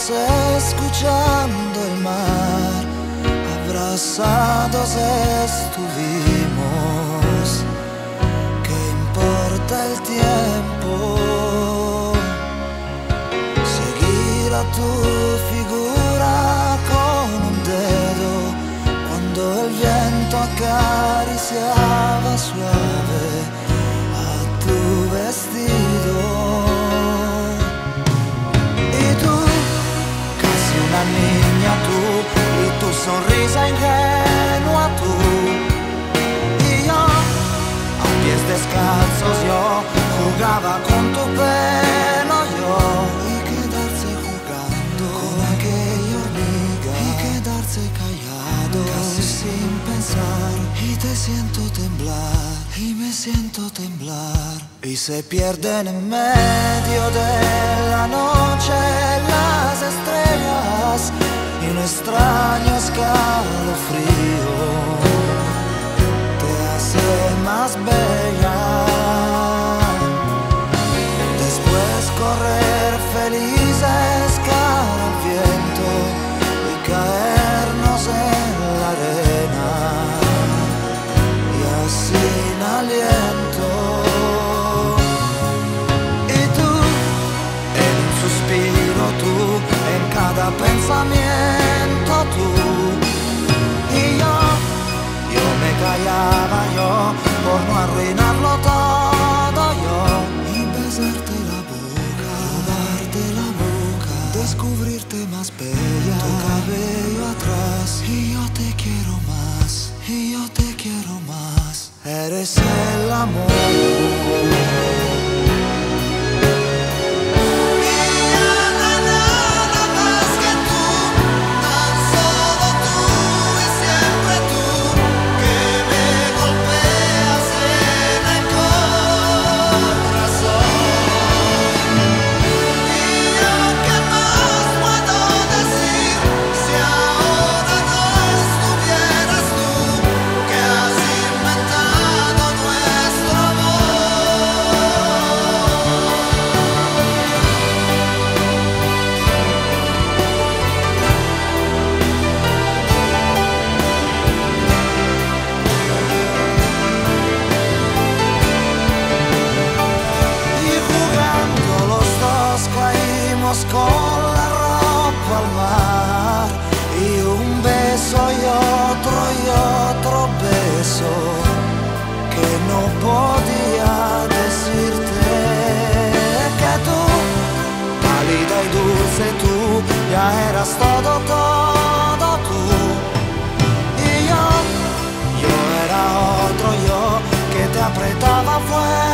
escuchando el mar, abrazados estuvimos. ¿Qué importa el tiempo? Seguir a tu figura con un dedo cuando el viento acariciaba suave a tu vestido. Una niña tú y tu sonrisa ingenua tú y yo a pies descalzos yo jugaba con tu pelo yo y quedarse jugando con aquella hormiga y quedarse callado casi sin pensar y te siento temblar y me siento temblar y se pierden en medio de la noche las estrellas y un extraño escalofrío te hace más bella. Después correr felices cara al viento y caernos en la arena y así sin aliento. Y tú, en un suspiro tú, en cada pensamiento tú. Y yo me callaba yo, por no arruinarlo todo yo. Y besarte la boca, robarte la boca, descubrirte más bella, tu cabello atrás. Y yo te quiero más, y yo te quiero más. Eres el amor. Con la ropa al mar y un beso y otro beso que no podía decirte que tú, pálida y dulce tú, ya eras todo tú. Y yo era otro yo que te apretaba fuerte.